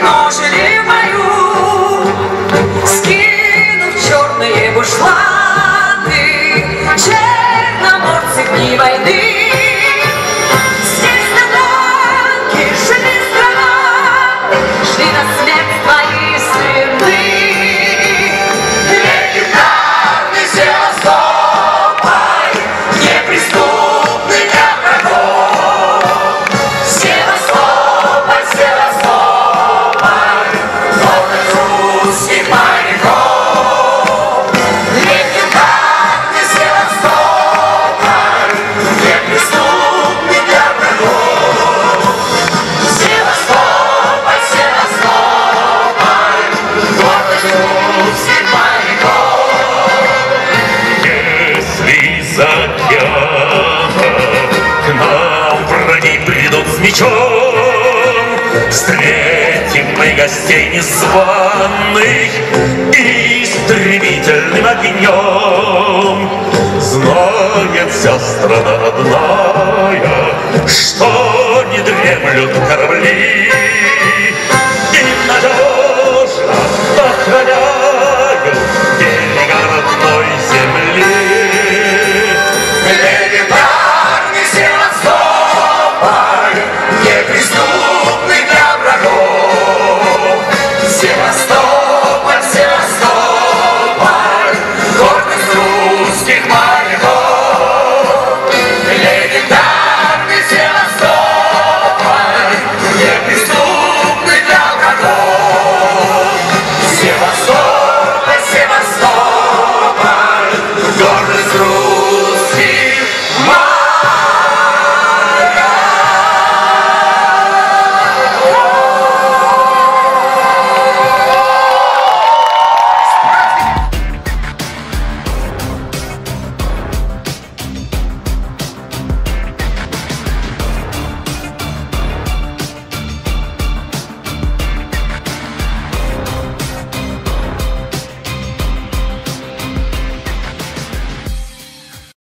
ожили в бою, скинув черные бушлаты, черноморцы в дни войны. Здесь на танке шли страна, шли на смерть твои сыны. Легендарный Севастополь, неприступный для врагов. Севастополь, Севастополь, город русских моряков. Легендарный Севастополь, неприступный для врагов. Севастополь, Севастополь, город русских моряков. Если с океана к нам враги придут с мечом, встретим мы гостей незваных истребительным огнем. Знает вся страна родная, что не дремлют корабли,